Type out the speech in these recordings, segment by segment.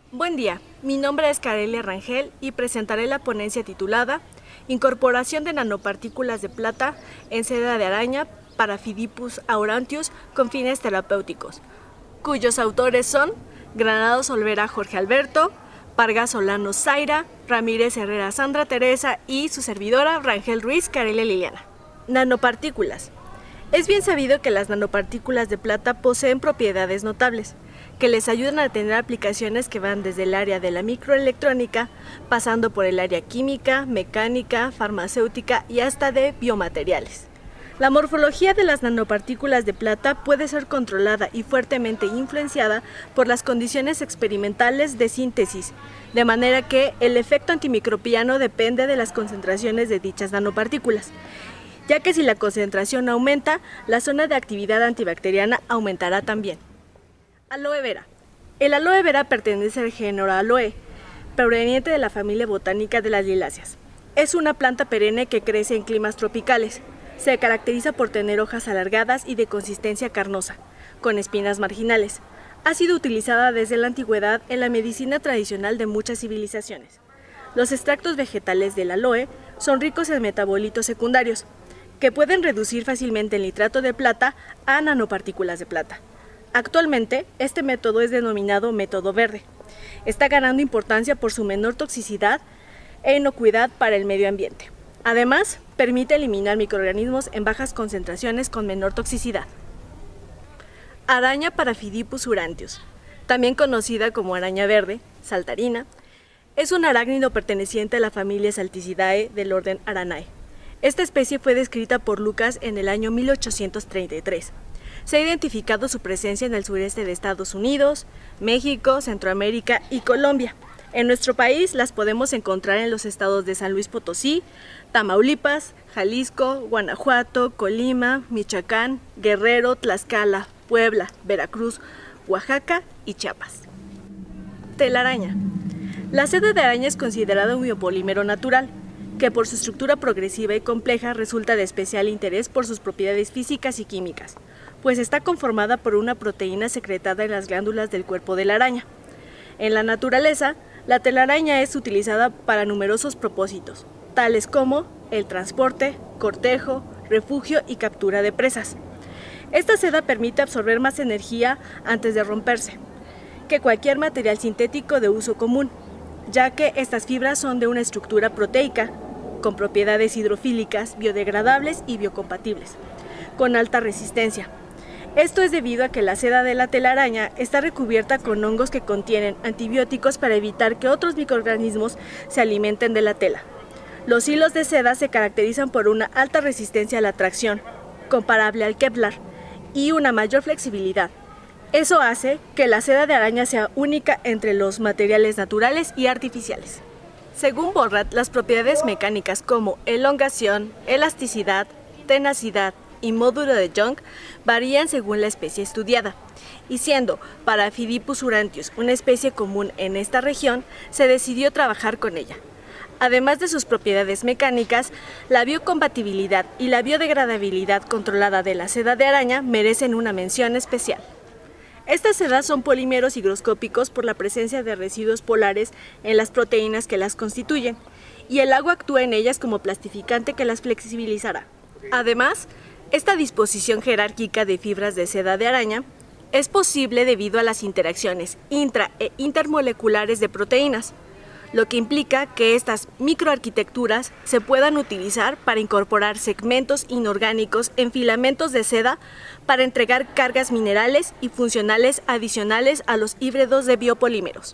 Buen día, mi nombre es Carelia Rangel y presentaré la ponencia titulada Incorporación de nanopartículas de plata en seda de araña para Phidippus aurantius con fines terapéuticos, cuyos autores son Granados Olvera Jorge Alberto, Vargas Solano Zaira, Ramírez Herrera Sandra Teresa y su servidora Rangel Ruiz Carelia Liliana. Nanopartículas. Es bien sabido que las nanopartículas de plata poseen propiedades notables, que les ayudan a tener aplicaciones que van desde el área de la microelectrónica, pasando por el área química, mecánica, farmacéutica y hasta de biomateriales. La morfología de las nanopartículas de plata puede ser controlada y fuertemente influenciada por las condiciones experimentales de síntesis, de manera que el efecto antimicrobiano depende de las concentraciones de dichas nanopartículas, ya que si la concentración aumenta, la zona de actividad antibacteriana aumentará también. Aloe vera. El aloe vera pertenece al género Aloe, proveniente de la familia botánica de las liláceas. Es una planta perenne que crece en climas tropicales. Se caracteriza por tener hojas alargadas y de consistencia carnosa, con espinas marginales. Ha sido utilizada desde la antigüedad en la medicina tradicional de muchas civilizaciones. Los extractos vegetales del aloe son ricos en metabolitos secundarios, que pueden reducir fácilmente el nitrato de plata a nanopartículas de plata. Actualmente, este método es denominado método verde. Está ganando importancia por su menor toxicidad e inocuidad para el medio ambiente. Además, permite eliminar microorganismos en bajas concentraciones con menor toxicidad. Araña para Phidippus aurantius, también conocida como araña verde, saltarina, es un arácnido perteneciente a la familia Salticidae del orden Aranae. Esta especie fue descrita por Lucas en el año 1833. Se ha identificado su presencia en el sureste de Estados Unidos, México, Centroamérica y Colombia. En nuestro país las podemos encontrar en los estados de San Luis Potosí, Tamaulipas, Jalisco, Guanajuato, Colima, Michoacán, Guerrero, Tlaxcala, Puebla, Veracruz, Oaxaca y Chiapas. Telaraña. La seda de araña es considerada un biopolímero natural, que por su estructura progresiva y compleja resulta de especial interés por sus propiedades físicas y químicas, pues está conformada por una proteína secretada en las glándulas del cuerpo de la araña. En la naturaleza, la telaraña es utilizada para numerosos propósitos, tales como el transporte, cortejo, refugio y captura de presas. Esta seda permite absorber más energía antes de romperse que cualquier material sintético de uso común, ya que estas fibras son de una estructura proteica, con propiedades hidrofílicas, biodegradables y biocompatibles, con alta resistencia. Esto es debido a que la seda de la telaraña está recubierta con hongos que contienen antibióticos para evitar que otros microorganismos se alimenten de la tela. Los hilos de seda se caracterizan por una alta resistencia a la tracción, comparable al Kevlar, y una mayor flexibilidad. Eso hace que la seda de araña sea única entre los materiales naturales y artificiales. Según Bohrrat, las propiedades mecánicas como elongación, elasticidad, tenacidad y módulo de Young varían según la especie estudiada, y siendo para Phidippus aurantius una especie común en esta región, se decidió trabajar con ella. Además de sus propiedades mecánicas, la biocompatibilidad y la biodegradabilidad controlada de la seda de araña merecen una mención especial. Estas sedas son polímeros higroscópicos por la presencia de residuos polares en las proteínas que las constituyen, y el agua actúa en ellas como plastificante que las flexibilizará. Además, esta disposición jerárquica de fibras de seda de araña es posible debido a las interacciones intra- e intermoleculares de proteínas, lo que implica que estas microarquitecturas se puedan utilizar para incorporar segmentos inorgánicos en filamentos de seda para entregar cargas minerales y funcionales adicionales a los híbridos de biopolímeros.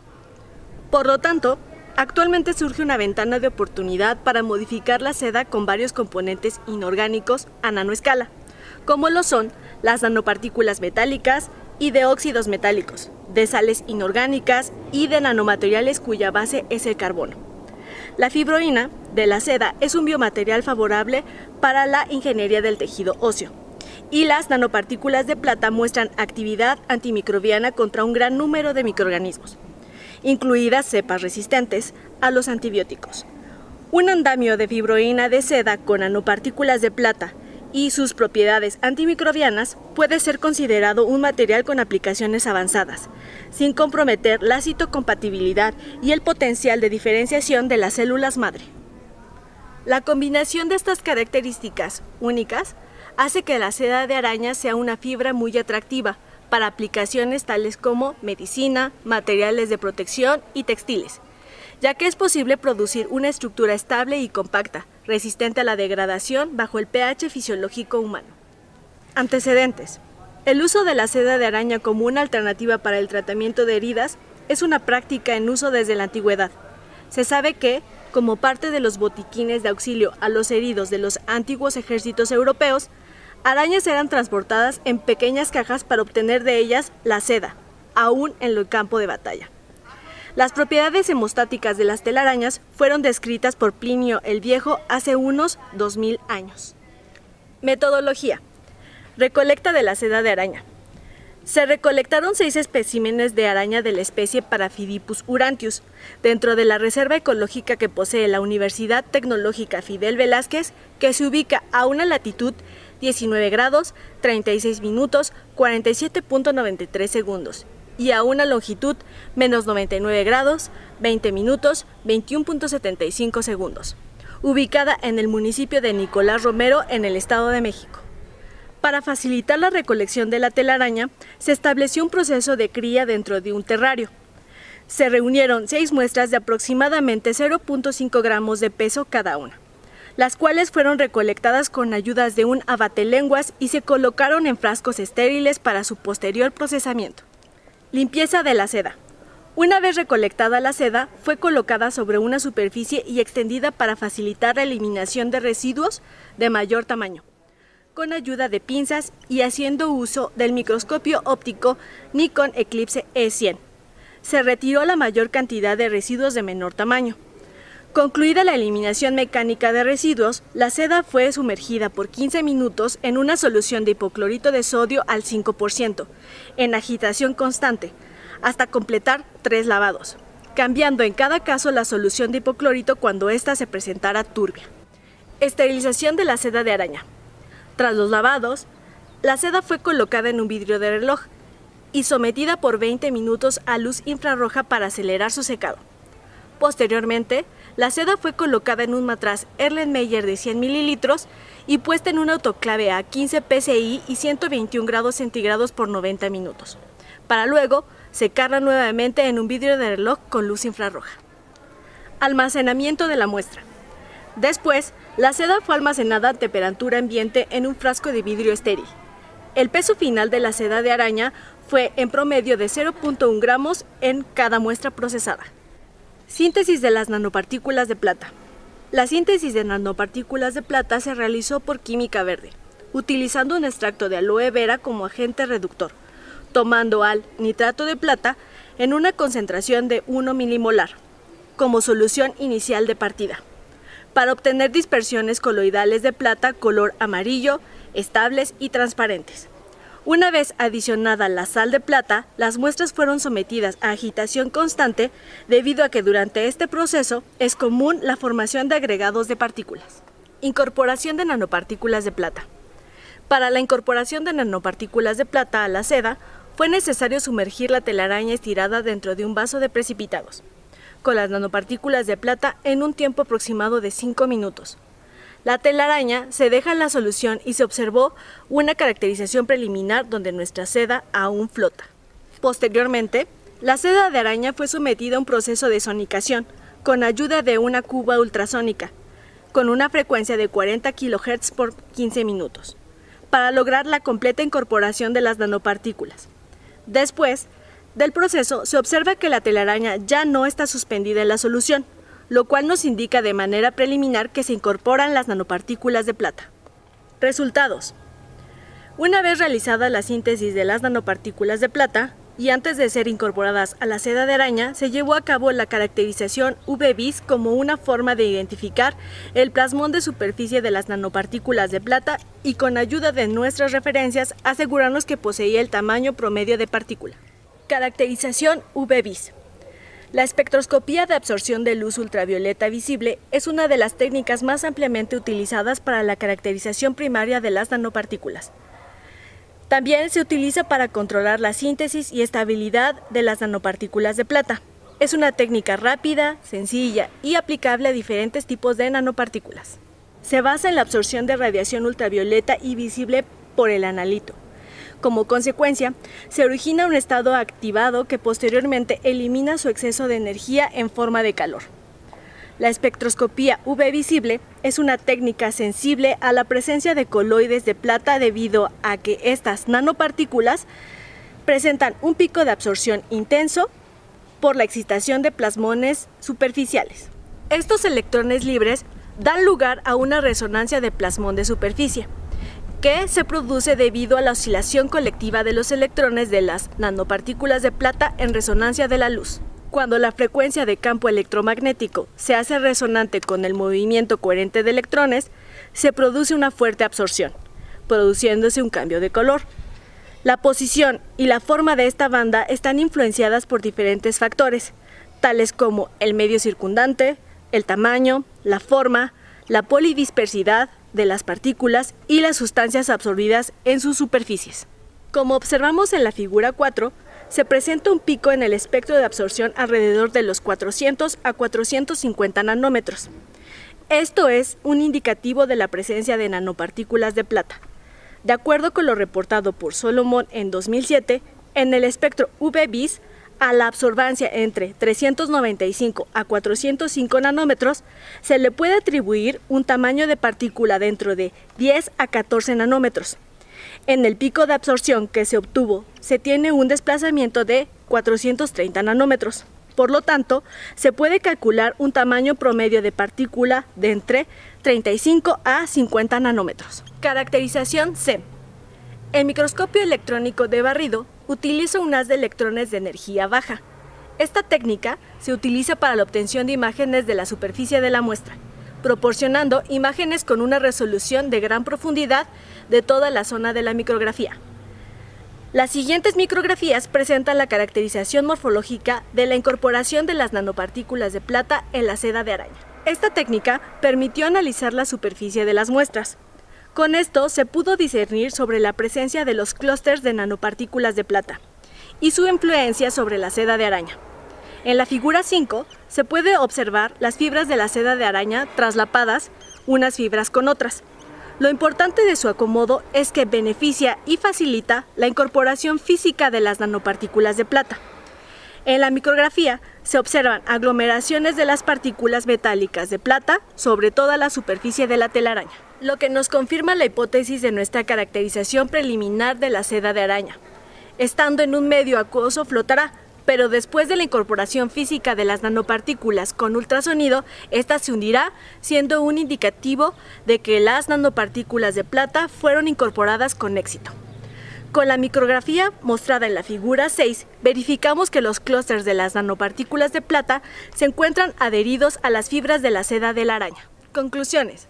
Por lo tanto, actualmente surge una ventana de oportunidad para modificar la seda con varios componentes inorgánicos a nanoescala, como lo son las nanopartículas metálicas y de óxidos metálicos, de sales inorgánicas y de nanomateriales cuya base es el carbono. La fibroína de la seda es un biomaterial favorable para la ingeniería del tejido óseo, y las nanopartículas de plata muestran actividad antimicrobiana contra un gran número de microorganismos, incluidas cepas resistentes a los antibióticos. Un andamio de fibroína de seda con nanopartículas de plata y sus propiedades antimicrobianas, puede ser considerado un material con aplicaciones avanzadas, sin comprometer la citocompatibilidad y el potencial de diferenciación de las células madre. La combinación de estas características únicas hace que la seda de araña sea una fibra muy atractiva para aplicaciones tales como medicina, materiales de protección y textiles, ya que es posible producir una estructura estable y compacta, resistente a la degradación bajo el pH fisiológico humano. Antecedentes. El uso de la seda de araña como una alternativa para el tratamiento de heridas es una práctica en uso desde la antigüedad. Se sabe que, como parte de los botiquines de auxilio a los heridos de los antiguos ejércitos europeos, arañas eran transportadas en pequeñas cajas para obtener de ellas la seda, aún en el campo de batalla. Las propiedades hemostáticas de las telarañas fueron descritas por Plinio el Viejo hace unos 2000 años. Metodología. Recolecta de la seda de araña. Se recolectaron 6 especímenes de araña de la especie Paraphidipus urantius, dentro de la reserva ecológica que posee la Universidad Tecnológica Fidel Velázquez, que se ubica a una latitud 19 grados, 36 minutos, 47.93 segundos, y a una longitud menos 99 grados, 20 minutos, 21.75 segundos, ubicada en el municipio de Nicolás Romero, en el Estado de México. Para facilitar la recolección de la telaraña, se estableció un proceso de cría dentro de un terrario. Se reunieron 6 muestras de aproximadamente 0.5 gramos de peso cada una, las cuales fueron recolectadas con ayudas de un abatelenguas y se colocaron en frascos estériles para su posterior procesamiento. Limpieza de la seda. Una vez recolectada la seda, fue colocada sobre una superficie y extendida para facilitar la eliminación de residuos de mayor tamaño, con ayuda de pinzas y haciendo uso del microscopio óptico Nikon Eclipse E100. Se retiró la mayor cantidad de residuos de menor tamaño. Concluida la eliminación mecánica de residuos, la seda fue sumergida por 15 minutos en una solución de hipoclorito de sodio al 5%, en agitación constante, hasta completar 3 lavados, cambiando en cada caso la solución de hipoclorito cuando ésta se presentara turbia. Esterilización de la seda de araña. Tras los lavados, la seda fue colocada en un vidrio de reloj y sometida por 20 minutos a luz infrarroja para acelerar su secado. Posteriormente, la seda fue colocada en un matraz Erlenmeyer de 100 mililitros y puesta en un autoclave a 15 psi y 121 grados centígrados por 90 minutos, para luego secarla nuevamente en un vidrio de reloj con luz infrarroja. Almacenamiento de la muestra. Después, la seda fue almacenada a temperatura ambiente en un frasco de vidrio estéril. El peso final de la seda de araña fue en promedio de 0.1 gramos en cada muestra procesada. Síntesis de las nanopartículas de plata. La síntesis de nanopartículas de plata se realizó por química verde, utilizando un extracto de aloe vera como agente reductor, tomando al nitrato de plata en una concentración de 1 milimolar, como solución inicial de partida, para obtener dispersiones coloidales de plata color amarillo, estables y transparentes. Una vez adicionada la sal de plata, las muestras fueron sometidas a agitación constante debido a que durante este proceso es común la formación de agregados de partículas. Incorporación de nanopartículas de plata. Para la incorporación de nanopartículas de plata a la seda, fue necesario sumergir la telaraña estirada dentro de un vaso de precipitados, con las nanopartículas de plata en un tiempo aproximado de 5 minutos. La telaraña se deja en la solución y se observó una caracterización preliminar donde nuestra seda aún flota. Posteriormente, la seda de araña fue sometida a un proceso de sonicación con ayuda de una cuba ultrasónica, con una frecuencia de 40 kHz por 15 minutos, para lograr la completa incorporación de las nanopartículas. Después del proceso, se observa que la telaraña ya no está suspendida en la solución, lo cual nos indica de manera preliminar que se incorporan las nanopartículas de plata. Resultados. Una vez realizada la síntesis de las nanopartículas de plata, y antes de ser incorporadas a la seda de araña, se llevó a cabo la caracterización UV-Vis como una forma de identificar el plasmón de superficie de las nanopartículas de plata y con ayuda de nuestras referencias asegurarnos que poseía el tamaño promedio de partícula. Caracterización UV-Vis. La espectroscopía de absorción de luz ultravioleta visible es una de las técnicas más ampliamente utilizadas para la caracterización primaria de las nanopartículas. También se utiliza para controlar la síntesis y estabilidad de las nanopartículas de plata. Es una técnica rápida, sencilla y aplicable a diferentes tipos de nanopartículas. Se basa en la absorción de radiación ultravioleta y visible por el analito. Como consecuencia, se origina un estado activado que posteriormente elimina su exceso de energía en forma de calor. La espectroscopía UV visible es una técnica sensible a la presencia de coloides de plata debido a que estas nanopartículas presentan un pico de absorción intenso por la excitación de plasmones superficiales. Estos electrones libres dan lugar a una resonancia de plasmón de superficie, que se produce debido a la oscilación colectiva de los electrones de las nanopartículas de plata en resonancia de la luz. Cuando la frecuencia de campo electromagnético se hace resonante con el movimiento coherente de electrones, se produce una fuerte absorción, produciéndose un cambio de color. La posición y la forma de esta banda están influenciadas por diferentes factores, tales como el medio circundante, el tamaño, la forma, la polidispersidad de las partículas y las sustancias absorbidas en sus superficies. Como observamos en la figura 4, se presenta un pico en el espectro de absorción alrededor de los 400 a 450 nanómetros. Esto es un indicativo de la presencia de nanopartículas de plata. De acuerdo con lo reportado por Solomon en 2007, en el espectro UV-Vis, a la absorbancia entre 395 a 405 nanómetros, se le puede atribuir un tamaño de partícula dentro de 10 a 14 nanómetros. En el pico de absorción que se obtuvo, se tiene un desplazamiento de 430 nanómetros. Por lo tanto, se puede calcular un tamaño promedio de partícula de entre 35 a 50 nanómetros. Caracterización C. El microscopio electrónico de barrido utiliza un haz de electrones de energía baja. Esta técnica se utiliza para la obtención de imágenes de la superficie de la muestra, proporcionando imágenes con una resolución de gran profundidad de toda la zona de la micrografía. Las siguientes micrografías presentan la caracterización morfológica de la incorporación de las nanopartículas de plata en la seda de araña. Esta técnica permitió analizar la superficie de las muestras. Con esto se pudo discernir sobre la presencia de los clústeres de nanopartículas de plata y su influencia sobre la seda de araña. En la figura 5 se puede observar las fibras de la seda de araña traslapadas unas fibras con otras. Lo importante de su acomodo es que beneficia y facilita la incorporación física de las nanopartículas de plata. En la micrografía se observan aglomeraciones de las partículas metálicas de plata sobre toda la superficie de la telaraña, lo que nos confirma la hipótesis de nuestra caracterización preliminar de la seda de araña. Estando en un medio acuoso flotará, pero después de la incorporación física de las nanopartículas con ultrasonido, esta se hundirá, siendo un indicativo de que las nanopartículas de plata fueron incorporadas con éxito. Con la micrografía mostrada en la figura 6, verificamos que los clústeres de las nanopartículas de plata se encuentran adheridos a las fibras de la seda de la araña. Conclusiones.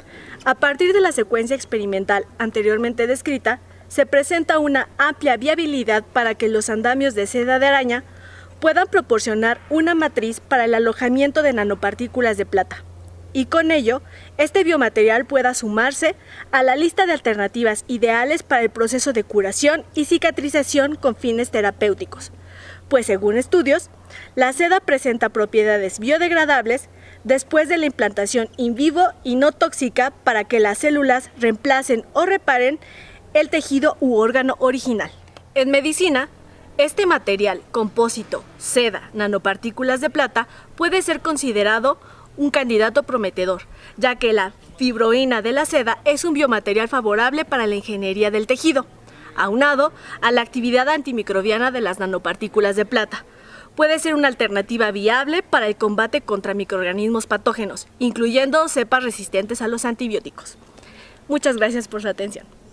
A partir de la secuencia experimental anteriormente descrita, se presenta una amplia viabilidad para que los andamios de seda de araña puedan proporcionar una matriz para el alojamiento de nanopartículas de plata, y con ello, este biomaterial pueda sumarse a la lista de alternativas ideales para el proceso de curación y cicatrización con fines terapéuticos, pues según estudios, la seda presenta propiedades biodegradables después de la implantación in vivo y no tóxica para que las células reemplacen o reparen el tejido u órgano original. En medicina, este material compósito, seda, nanopartículas de plata, puede ser considerado un candidato prometedor, ya que la fibroína de la seda es un biomaterial favorable para la ingeniería del tejido, aunado a la actividad antimicrobiana de las nanopartículas de plata. Puede ser una alternativa viable para el combate contra microorganismos patógenos, incluyendo cepas resistentes a los antibióticos. Muchas gracias por su atención.